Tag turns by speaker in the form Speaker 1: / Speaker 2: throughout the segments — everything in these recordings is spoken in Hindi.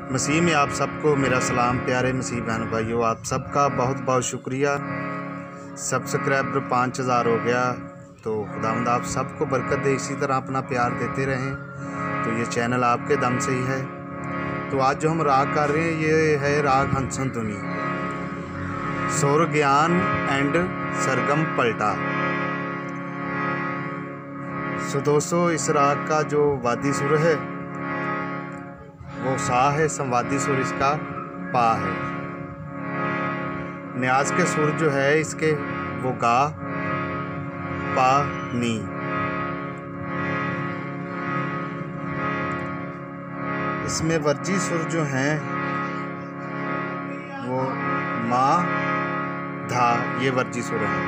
Speaker 1: मसीह में आप सबको मेरा सलाम। प्यारे मसीह बहन भाइयों, आप सबका बहुत बहुत शुक्रिया। सब्सक्राइबर 5000 हो गया, तो खुदावंद आप सबको बरकत दे, इसी तरह अपना प्यार देते रहें। तो ये चैनल आपके दम से ही है। तो आज जो हम राग कर रहे हैं ये है राग हंसन धुनी, सुर ज्ञान एंड सरगम पलटा। सो दोस्तों, इस राग का जो वादी सुर है वो सा है, संवादी सुर इसका पा है। न्याज के सुर जो है इसके वो गा, पा, नी। इसमें वर्जी सुर जो हैं वो मा, धा, ये वर्जी सुर है।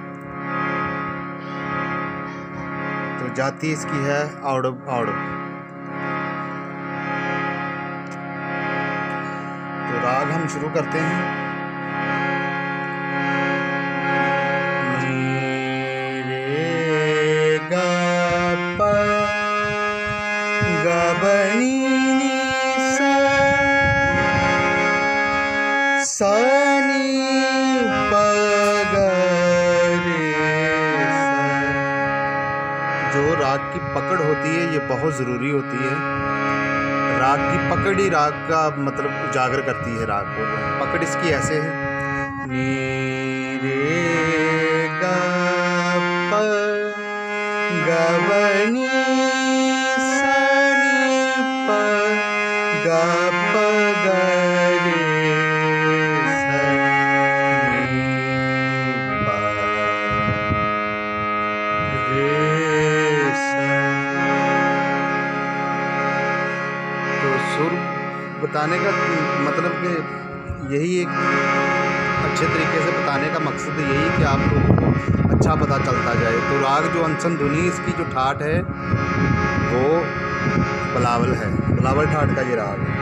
Speaker 1: तो जाति इसकी है औड़ब औड़ब। तो राग हम शुरू करते हैं। रे गा पा गा बनी नी सा सा नी पा गा रे सा। जो राग की पकड़ होती है ये बहुत ज़रूरी होती है। राग की पकड़ ही राग का मतलब उजागर करती है राग को। पकड़ इसकी ऐसे है, नी रे गा प गा बनी सा नी प गा प गा रे सा नी प रे सा। तो सुर बताने का मतलब कि यही एक अच्छे तरीके से बताने का मकसद यही है कि आप लोगों को अच्छा पता चलता जाए। तो राग जो हंसन धुनी, इसकी जो ठाट है वो बिलावल है, बिलावल ठाट का ये राग है।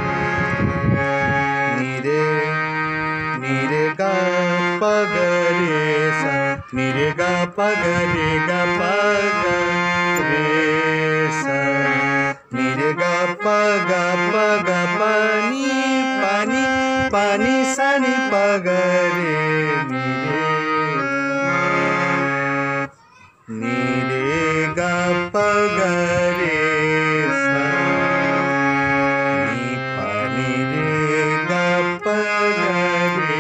Speaker 1: नीरे नीरे गा प ग रे सा, नीरे गा प ग रे गा प ग रे सा, नीरे गा प गा प गा पानी पानी पानी सा नी प ग रे नीरे गा प ग रे सा नी पा नी रे गा प ग रे।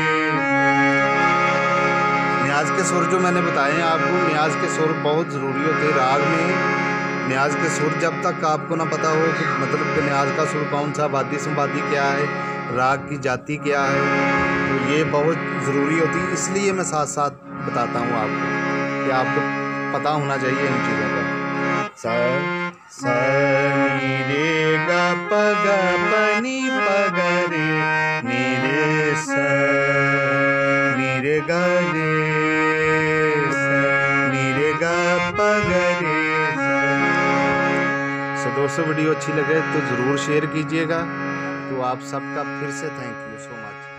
Speaker 1: न्याज के सुर जो मैंने बताए हैं आपको, न्याज के सुर बहुत ज़रूरी होते हैं राग में। न्याज के सुर जब तक आपको ना पता हो कि मतलब कि न्याज का सुर कौन सा, वादी संवादी क्या है, राग की जाति क्या है, तो ये बहुत ज़रूरी होती है। इसलिए मैं साथ साथ बताता हूँ आपको कि आपको पता होना चाहिए इन चीज़ों का। सा सा नी रे गा प गा प नी प ग रे नी रे सा नी रे गा रे सा नी रे गा प ग रे सा। सो दोस्तों, वीडियो अच्छी लगे तो ज़रूर शेयर कीजिएगा। तो आप सबका फिर से थैंक यू सो मच।